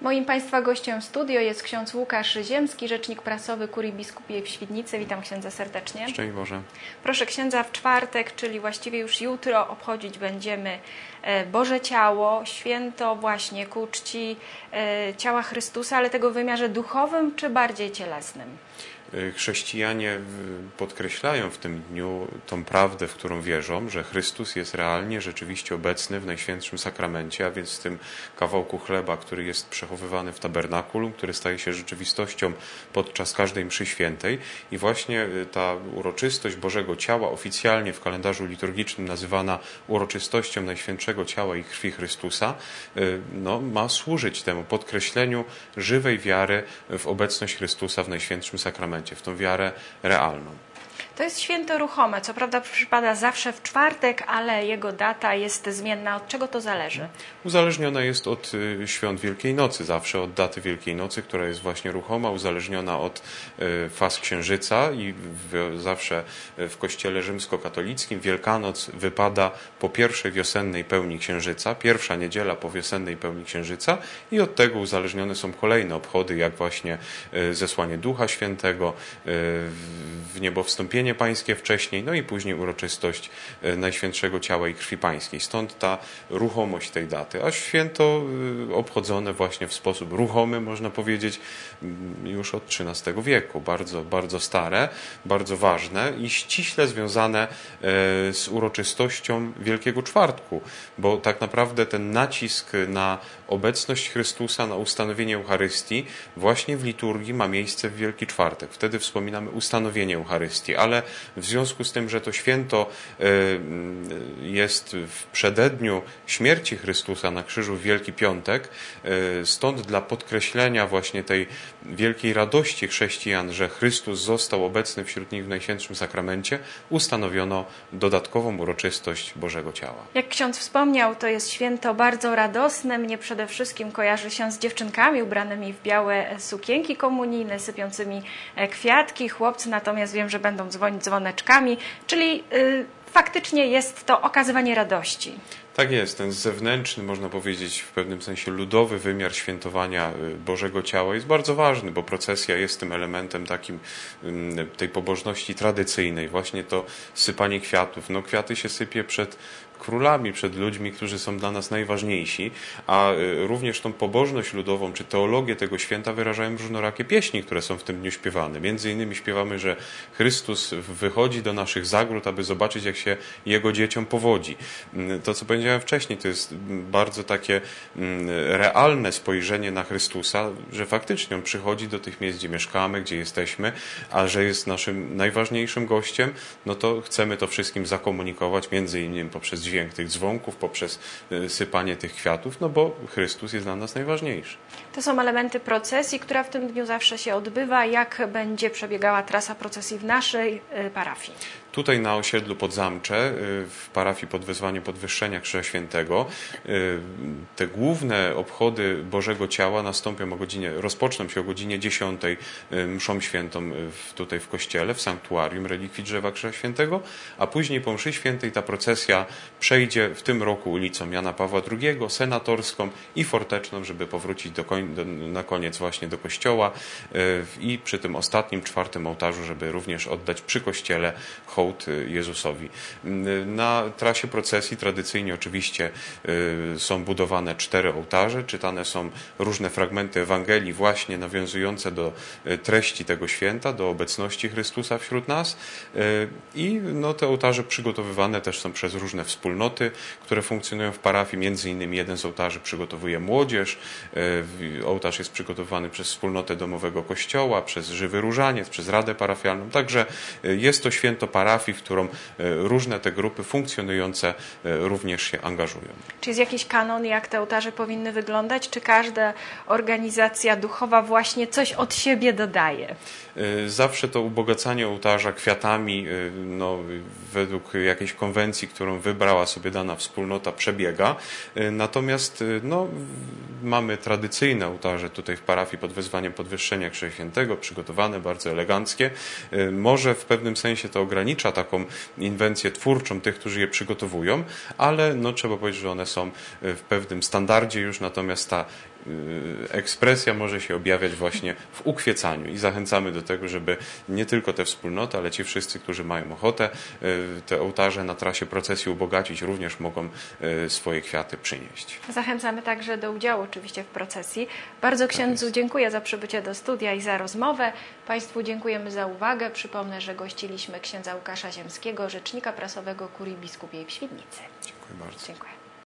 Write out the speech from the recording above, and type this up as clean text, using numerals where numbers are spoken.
Moim Państwa gościem w studio jest ksiądz Łukasz Ziemski, rzecznik prasowy Kurii Biskupiej w Świdnicy. Witam księdza serdecznie. Szczęść Boże. Proszę księdza, w czwartek, czyli właściwie już jutro, obchodzić będziemy Boże Ciało, święto właśnie ku czci ciała Chrystusa, ale tego w wymiarze duchowym czy bardziej cielesnym? Chrześcijanie podkreślają w tym dniu tą prawdę, w którą wierzą, że Chrystus jest realnie, rzeczywiście obecny w Najświętszym Sakramencie, a więc w tym kawałku chleba, który jest przechowywany w tabernakulum, który staje się rzeczywistością podczas każdej mszy świętej. I właśnie ta uroczystość Bożego Ciała, oficjalnie w kalendarzu liturgicznym nazywana uroczystością Najświętszego Ciała i Krwi Chrystusa, ma służyć temu podkreśleniu żywej wiary w obecność Chrystusa w Najświętszym Sakramencie, w tą wiarę realną. To jest święto ruchome, co prawda przypada zawsze w czwartek, ale jego data jest zmienna. Od czego to zależy? Uzależniona jest od świąt Wielkiej Nocy, zawsze od daty Wielkiej Nocy, która jest właśnie ruchoma, uzależniona od faz Księżyca i zawsze w Kościele rzymskokatolickim Wielkanoc wypada po pierwszej wiosennej pełni Księżyca, pierwsza niedziela po wiosennej pełni Księżyca i od tego uzależnione są kolejne obchody, jak właśnie zesłanie Ducha Świętego, w niebo wstąpienie Pańskie wcześniej, no i później uroczystość Najświętszego Ciała i Krwi Pańskiej. Stąd ta ruchomość tej daty. A święto obchodzone właśnie w sposób ruchomy, można powiedzieć, już od XIII wieku. Bardzo, bardzo stare, bardzo ważne i ściśle związane z uroczystością Wielkiego Czwartku, bo tak naprawdę ten nacisk na obecność Chrystusa, na ustanowienie Eucharystii właśnie w liturgii ma miejsce w Wielki Czwartek. Wtedy wspominamy ustanowienie Eucharystii, ale w związku z tym, że to święto jest w przededniu śmierci Chrystusa na krzyżu w Wielki Piątek, stąd dla podkreślenia właśnie tej wielkiej radości chrześcijan, że Chrystus został obecny wśród nich w Najświętszym Sakramencie, ustanowiono dodatkową uroczystość Bożego Ciała. Jak ksiądz wspomniał, to jest święto bardzo radosne. Mnie przede wszystkim kojarzy się z dziewczynkami ubranymi w białe sukienki komunijne, sypiącymi kwiatki. Chłopcy natomiast wiem, że będą dzwonić dzwoneczkami, czyli faktycznie jest to okazywanie radości. Tak jest, ten zewnętrzny, można powiedzieć w pewnym sensie ludowy wymiar świętowania Bożego Ciała jest bardzo ważny, bo procesja jest tym elementem takim tej pobożności tradycyjnej. Właśnie to sypanie kwiatów. No kwiaty się sypie przed królami, przed ludźmi, którzy są dla nas najważniejsi, a również tą pobożność ludową, czy teologię tego święta wyrażają różnorakie pieśni, które są w tym dniu śpiewane. Między innymi śpiewamy, że Chrystus wychodzi do naszych zagród, aby zobaczyć, jak się Jego dzieciom powodzi. To, co powiedziałem wcześniej, to jest bardzo takie realne spojrzenie na Chrystusa, że faktycznie On przychodzi do tych miejsc, gdzie mieszkamy, gdzie jesteśmy, a że jest naszym najważniejszym gościem, no to chcemy to wszystkim zakomunikować, między innymi poprzez dźwięk tych dzwonków, poprzez sypanie tych kwiatów, no bo Chrystus jest dla nas najważniejszy. To są elementy procesji, która w tym dniu zawsze się odbywa. Jak będzie przebiegała trasa procesji w naszej parafii? Tutaj na osiedlu Podzamcze, w parafii pod wezwaniem Podwyższenia Krzyża Świętego, te główne obchody Bożego Ciała rozpoczną się o godzinie 10 mszą świętą tutaj w kościele, w sanktuarium relikwii drzewa Krzyża Świętego, a później po mszy świętej ta procesja przejdzie w tym roku ulicą Jana Pawła II, Senatorską i Forteczną, żeby powrócić na koniec właśnie do kościoła i przy tym ostatnim, czwartym ołtarzu, żeby również oddać przy kościele hołd Jezusowi. Na trasie procesji tradycyjnie oczywiście są budowane 4 ołtarze, czytane są różne fragmenty Ewangelii właśnie nawiązujące do treści tego święta, do obecności Chrystusa wśród nas i te ołtarze przygotowywane też są przez różne wspólnoty, które funkcjonują w parafii. Między innymi jeden z ołtarzy przygotowuje młodzież, ołtarz jest przygotowany przez wspólnotę domowego kościoła, przez Żywy Różaniec, przez Radę Parafialną. Także jest to święto parafii, w którą różne te grupy funkcjonujące również się angażują. Czy jest jakiś kanon, jak te ołtarze powinny wyglądać? Czy każda organizacja duchowa właśnie coś od siebie dodaje? Zawsze to ubogacanie ołtarza kwiatami według jakiejś konwencji, którą wybrała sobie dana wspólnota, przebiega. Natomiast mamy tradycyjne ołtarze tutaj w parafii pod wezwaniem Podwyższenia Krzyża Świętego, przygotowane, bardzo eleganckie. Może w pewnym sensie to ogranicza taką inwencję twórczą tych, którzy je przygotowują, ale trzeba powiedzieć, że one są w pewnym standardzie już, natomiast ta ekspresja może się objawiać właśnie w ukwiecaniu i zachęcamy do tego, żeby nie tylko te wspólnoty, ale ci wszyscy, którzy mają ochotę te ołtarze na trasie procesji ubogacić, również mogą swoje kwiaty przynieść. Zachęcamy także do udziału oczywiście w procesji. Bardzo księdzu dziękuję za przybycie do studia i za rozmowę. Państwu dziękujemy za uwagę. Przypomnę, że gościliśmy księdza Łukasza Ziemskiego, rzecznika prasowego Kurii Biskupiej w Świdnicy. Dziękuję bardzo. Dziękuję.